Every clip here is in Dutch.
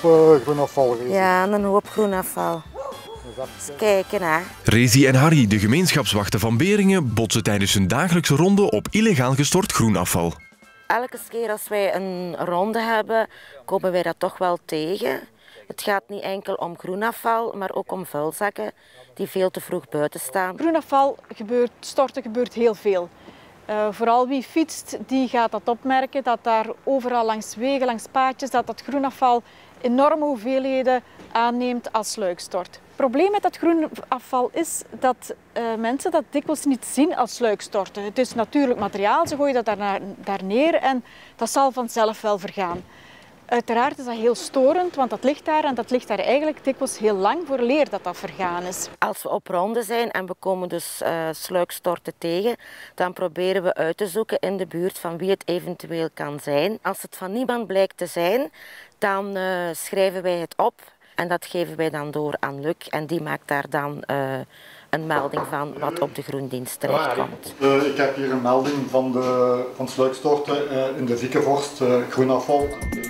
groenafval, Rezi. Ja, een hoop groenafval. Eens kijken, hè. Rezi en Harry, de gemeenschapswachten van Beringen, botsen tijdens hun dagelijkse ronde op illegaal gestort groenafval. Elke keer als wij een ronde hebben, komen wij dat toch wel tegen. Het gaat niet enkel om groenafval, maar ook om vuilzakken die veel te vroeg buiten staan. Groenafval storten gebeurt heel veel. Vooral wie fietst, die gaat dat opmerken, dat daar overal langs wegen, langs paadjes, dat groenafval enorme hoeveelheden aanneemt als sluik stort. Het probleem met dat groenafval is dat mensen dat dikwijls niet zien als sluik storten. Het is natuurlijk materiaal, ze gooien dat daar neer en dat zal vanzelf wel vergaan. Uiteraard is dat heel storend, want dat ligt daar en dat ligt daar eigenlijk dikwijls heel lang vooraleer dat vergaan is. Als we op ronde zijn en we komen dus sluikstorten tegen, dan proberen we uit te zoeken in de buurt van wie het eventueel kan zijn. Als het van niemand blijkt te zijn, dan schrijven wij het op en dat geven wij dan door aan Luc en die maakt daar dan een melding van wat op de groendienst terechtkomt. Ik heb hier een melding van sluikstorten in de Viekenvorst, groenafval.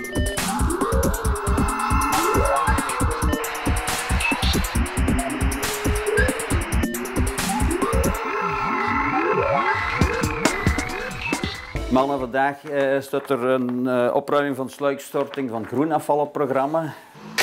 Mannen, vandaag staat er een opruiming van sluikstorting van groenafval op programma.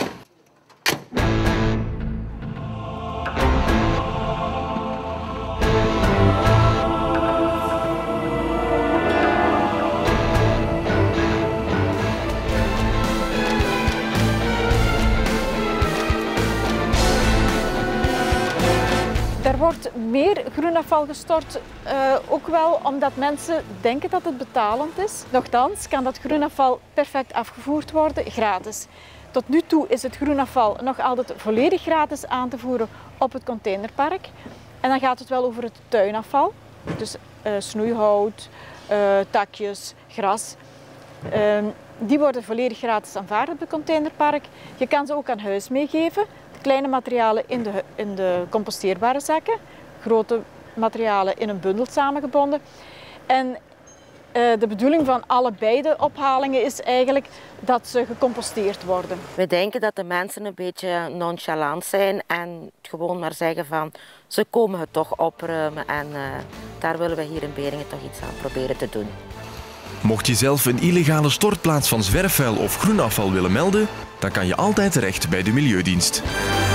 Er wordt meer groenafval gestort, ook wel omdat mensen denken dat het betalend is. Nochtans kan dat groenafval perfect afgevoerd worden, gratis. Tot nu toe is het groenafval nog altijd volledig gratis aan te voeren op het containerpark. En dan gaat het wel over het tuinafval, dus snoeihout, takjes, gras. Die worden volledig gratis aanvaard op het containerpark. Je kan ze ook aan huis meegeven. Kleine materialen in de composteerbare zakken, grote materialen in een bundel samengebonden. En de bedoeling van allebei de ophalingen is eigenlijk dat ze gecomposteerd worden. We denken dat de mensen een beetje nonchalant zijn en gewoon maar zeggen van ze komen het toch opruimen en daar willen we hier in Beringen toch iets aan proberen te doen. Mocht je zelf een illegale stortplaats van zwerfvuil of groenafval willen melden, dan kan je altijd terecht bij de Milieudienst.